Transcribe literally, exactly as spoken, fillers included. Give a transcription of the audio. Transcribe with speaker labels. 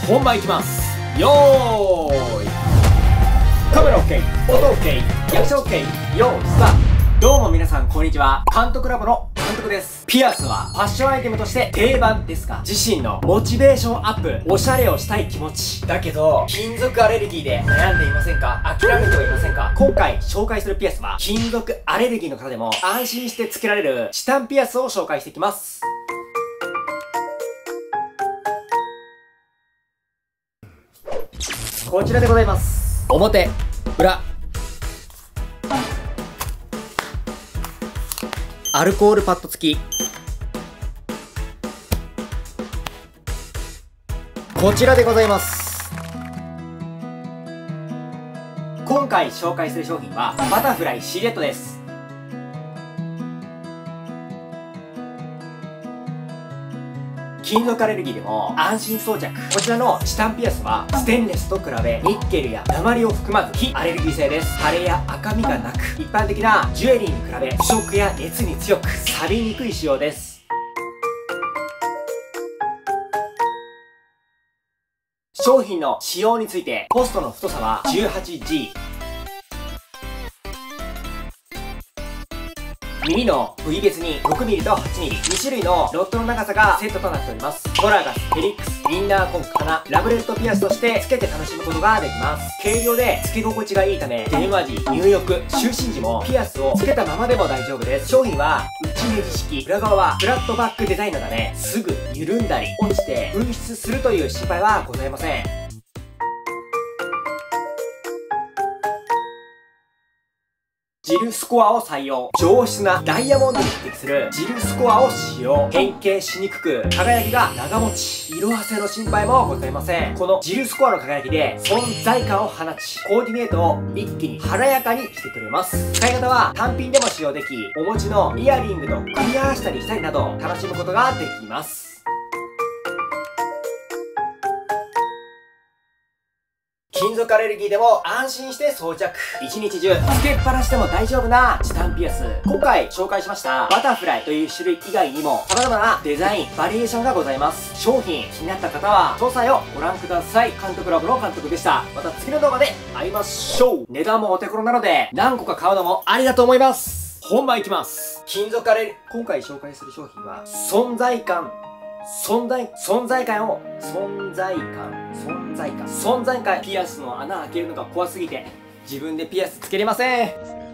Speaker 1: 本番いきます。よーい、カメラ OK、 音 OK、 役者 OK、 よーいスタート。どうも皆さんこんにちは、監督ラボの監督です。ピアスはファッションアイテムとして定番ですが、自身のモチベーションアップ、おしゃれをしたい気持ちだけど金属アレルギーで悩んでいませんか？諦めてはいませんか？今回紹介するピアスは金属アレルギーの方でも安心してつけられるチタンピアスを紹介していきます。こちらでございます。表、裏、アルコールパッド付き。こちらでございます。今回紹介する商品はバタフライシルエットです。金属アレルギーでも安心装着。こちらのチタンピアスはステンレスと比べニッケルや鉛を含まず非アレルギー性です。腫れや赤みがなく、一般的なジュエリーに比べ腐食や熱に強く錆びにくい仕様です。商品の仕様について、ポストの太さは じゅうはちジー、耳の部位別にろくミリとはちミリ、に種類のロットの長さがセットとなっております。トラガス、ヘリックス、インナーコンク、鼻、ラブレットピアスとして付けて楽しむことができます。軽量で付け心地がいいため、電話時、入浴、就寝時もピアスを付けたままでも大丈夫です。商品は内ネジ式、裏側はフラットバックデザインのため、すぐ緩んだり落ちて紛失するという心配はございません。ジルスコアを採用。上質なダイヤモンドに匹敵するジルスコアを使用。変形しにくく、輝きが長持ち。色あせの心配もございません。このジルスコアの輝きで存在感を放ち、コーディネートを一気に華やかにしてくれます。使い方は単品でも使用でき、お持ちのイヤリングと組み合わせたりしたりなど楽しむことができます。金属アレルギーでも安心して装着。一日中つけっぱなしでも大丈夫なチタンピアス。今回紹介しましたバタフライという種類以外にも様々なデザイン、バリエーションがございます。商品気になった方は詳細をご覧ください。監督ラボの監督でした。また次の動画で会いましょう。値段もお手頃なので何個か買うのもありだと思います。本番いきます。金属アレル、今回紹介する商品は存在感存在、存在感を、存在感、存在感、存在感、ピアスの穴開けるのが怖すぎて、自分でピアスつけれません。